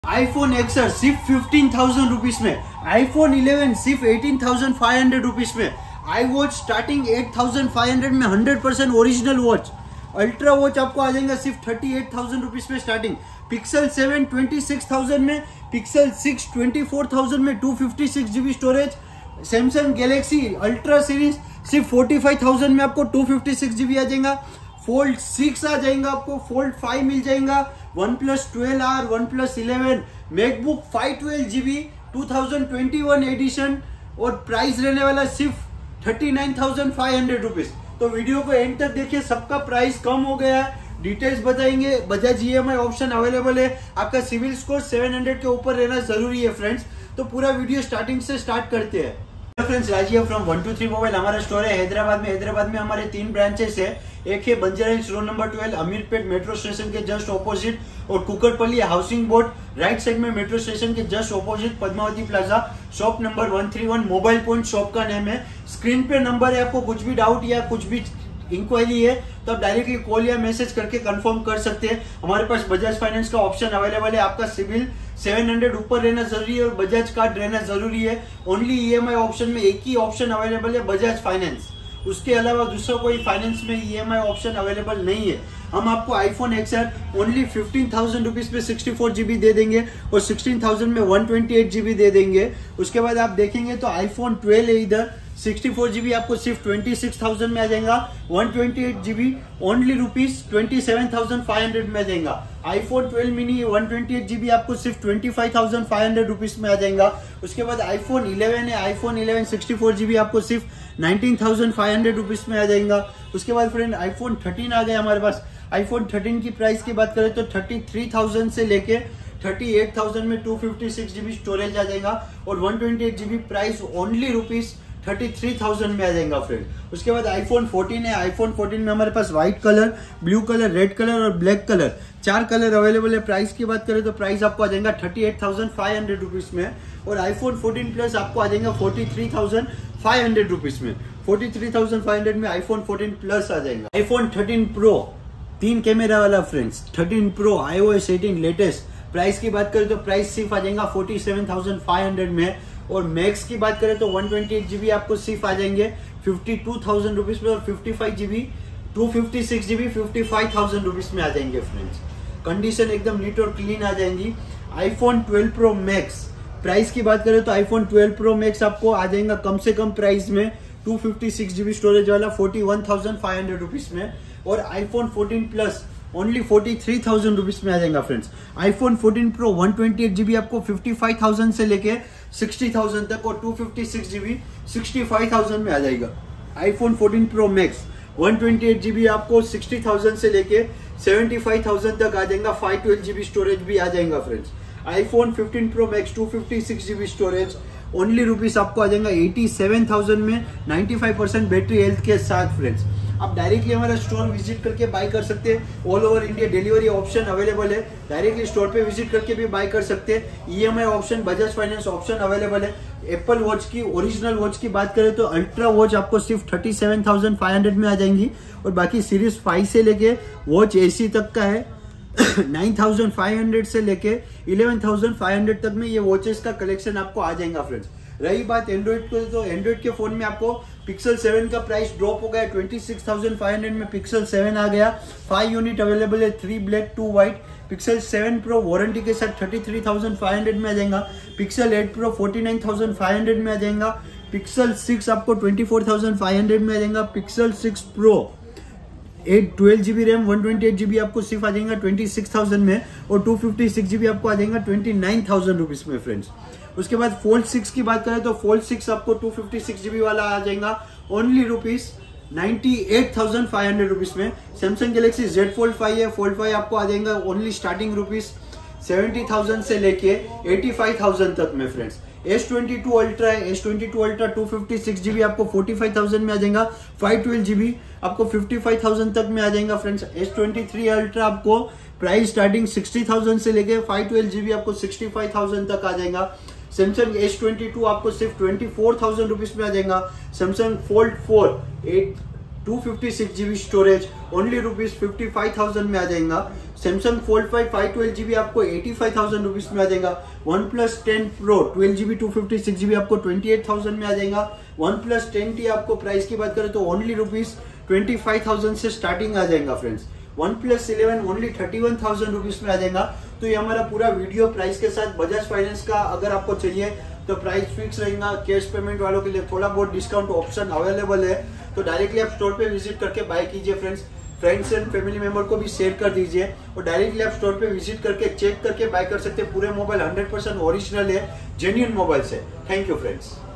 iPhone XR सिर्फ 15,000 rupees में, iPhone 11 सिर्फ 18,500 रुपीज में, iWatch स्टार्टिंग 8,500 में 100% ओरिजिनल वॉच, अल्ट्रा वॉच आपको आ जाएगा सिर्फ 38,000 रुपीज में स्टार्टिंग, पिक्सल 7 26,000 में, पिक्सल 6 24,000 में, 256GB storage, Samsung Galaxy Ultra series सिर्फ 45,000 में आपको 256GB आ जाएगा, फोल्ड 6 आ जाएगा आपको, फोल्ड 5 मिल जाएगा, OnePlus 12R, OnePlus 11, MacBook 512GB 2021 edition और प्राइस रहने वाला सिर्फ 39,500 रुपीज। तो वीडियो को एंड तक देखिए, सबका प्राइस कम हो गया है, डिटेल्स बताएंगे। बजाज EMI ऑप्शन अवेलेबल है, आपका सिविल स्कोर 700 के ऊपर रहना जरूरी है फ्रेंड्स। तो पूरा वीडियो स्टार्टिंग से स्टार्ट करते हैं। फ्रेंड्स, राजीव फ्रॉम 123 मोबाइल, हमारा स्टोर है हैदराबाद में हमारे 3 ब्रांचेस है। एक है Banjara hills road number 12 Ameerpet metro station के जस्ट ऑपोजिट, और Kukatpally housing board right side में मेट्रो स्टेशन के just opposite Padmavathi plaza, shop number 131, mobile point shop का नेम है। स्क्रीन पे नंबर है, आपको कुछ भी डाउट या कुछ भी इंक्वायरी है तो आप डायरेक्टली कॉल या मैसेज करके कंफर्म कर सकते हैं। हमारे पास बजाज फाइनेंस का ऑप्शन अवेलेबल है, आपका सिविल 700 ऊपर रहना जरूरी है और बजाज कार्ड रहना जरूरी है। ओनली EMI ऑप्शन में एक ही ऑप्शन अवेलेबल है, बजाज फाइनेंस, उसके अलावा दूसरा कोई फाइनेंस में EMI ऑप्शन अवेलेबल नहीं है। हम आपको iPhone XR ओनली 15,000 रुपीज पे 64GB दे देंगे और 16,000 में 128GB दे देंगे। उसके बाद आप देखेंगे तो iPhone 12 है, इधर 64GB आपको सिर्फ 26,000 में आ जाएगा, 128GB ओनली रुपीज 27,500 में आ जाएगा। iPhone 12 mini 128GB आपको सिर्फ 25,500 रुपीज में आ जाएगा। उसके बाद iPhone 11 है, iPhone 11 64GB आपको सिर्फ 19,500 रुपीज में आ जाएगा। उसके बाद फ्रेंड iPhone 13 आ गया हमारे पास। iPhone 13 की प्राइस की बात करें तो 33,000 से लेके 38,000 में 256GB स्टोरेज आ जाएगा और 128GB प्राइस ओनली रुपीज 33,000 में आ जाएगा फ्रेंड। उसके बाद iPhone 14 है, iPhone 14 में हमारे पास white colour, blue colour, red colour और ब्लैक कलर, 4 कलर अवेलेबल है। प्राइस की बात करें तो प्राइस आपको आ जाएगा 38,500 रुपीज में और iPhone 14 प्लस आपको आ जाएगा 43,500 रुपीज में। 43,500 में iPhone 14 प्लस आ जाएगा। iPhone 13 Pro 3 कैमरा वाला friends, 13 Pro iOS 18 latest, price की बात करें तो प्राइस सिर्फ आ जाएगा 47,500 में और मैक्स की बात करें तो 128GB आपको सिर्फ आ जाएंगे 52,000 रुपीज में और 55GB 256GB 55,000 रुपीज में आ जाएंगे फ्रेंड्स। कंडीशन एकदम नीट और क्लीन आ जाएंगी। iPhone 12 Pro Max प्राइस की बात करें तो iPhone 12 Pro Max आपको आ जाएगा कम से कम प्राइस में 256GB स्टोरेज वाला 41,500 रुपीज में और iPhone 14 प्लस ओनली 43,000 रुपीज में आ जाएगा फ्रेंड्स। iPhone 14 Pro 128GB आपको 55,000 से लेके 60,000 तक और 256GB 65,000 में आ जाएगा। iPhone 14 Pro Max 128GB आपको 60,000 से लेके 75,000 तक आ जाएगा, 512GB स्टोरेज भी आ जाएगा friends. iPhone 15 Pro Max 256GB storage only rupees आपको आ जाएगा 87,000 में 95% बैटरी हेल्थ के साथ फ्रेंड्स। आप डायरेक्टली हमारा स्टोर विजिट करके बाय कर सकते हैं, all over India delivery option available है, डायरेक्टली स्टोर पे विजिट करके भी बाय कर सकते हैं। EMI option, Bajaj finance option available है। एप्पल वॉच की ओरिजिनल वॉच की बात करें तो अल्ट्रा वॉच आपको सिर्फ 37,500 में आ जाएंगी और बाकी सीरीज 5 से लेके वॉच AC तक का है 9,500 से लेके 11,500 तक में ये वॉचेस का कलेक्शन आपको आ जाएगा फ्रेंड्स। रही बात एंड्रॉइड को, तो एंड्रॉइड के फोन में आपको पिक्सल 7 का प्राइस ड्रॉप हो गया, 26,500 में पिक्सल 7 आ गया। 5 यूनिट अवेलेबल है, 3 black 2 white. Pixel 7 pro warranty के साथ 33,500 में आ जाएगा। पिक्सल 8 प्रो 49,500 में आ जाएगा। पिक्सल 6 आपको 24,500 में आ जाएगा। Pixel 6 pro 12GB RAM 128GB आपको सिर्फ आ जाएगा 26,000 में और 256GB आपको आ जाएगा 29,000 रुपीज में फ्रेंड्स। उसके बाद फोल्ड 6 की बात करें तो फोल्ड 6 आपको 256GB वाला आ जाएगा ओनली रुपीज 98,500 रुपीज में। सैमसंग गैलेक्सी Z Fold 5 है, फोल्ड 5 आपको आ जाएगा ओनली स्टार्टिंग रुपीज 70,000 से लेके 85,000 तक में फ्रेंड्स। S22 अल्ट्रा है, S22 अल्ट्रा 256GB आपको 45,000 में आ जाएगा। 512GB आपको 55,000 तक में आ जाएगा फ्रेंड्स। S23 अल्ट्रा आपको प्राइस स्टार्टिंग 60,000 से लेके 512GB आपको 65,000 तक आ जाएगा। सैमसंग S22 आपको सिर्फ 24,000 रुपीज में आ जाएगा। Samsung fold 4 256GB storage only rupees 55,000 में आ जाएगा। सैमसंग फोल्ड 5 512GB आपको 85,000 रुपीज में आ जाएगा। One plus 10 pro 12GB 256GB आपको 28,000 में आ जाएगा। वन प्लस 10T आपको प्राइस की बात करें तो ओनली ₹25,000 से स्टार्टिंग आ जाएगा friends. OnePlus 11 only 31,000 rupees में आ जाएगा। तो ये हमारा पूरा वीडियो प्राइस के साथ बजाज फाइनेंस का अगर आपको चाहिए तो प्राइस फिक्स रहेगा। कैश पेमेंट वालों के लिए थोड़ा बहुत डिस्काउंट ऑप्शन अवेलेबल है, तो डायरेक्टली आप स्टोर पे विजिट करके बाय कीजिए friends. Friends and family member को भी शेयर कर दीजिए और डायरेक्टली आप स्टोर पे विजिट करके चेक करके बाय कर सकते हैं। पूरे मोबाइल 100% ओरिजिनल है, जेन्युइन मोबाइल है। Thank you friends.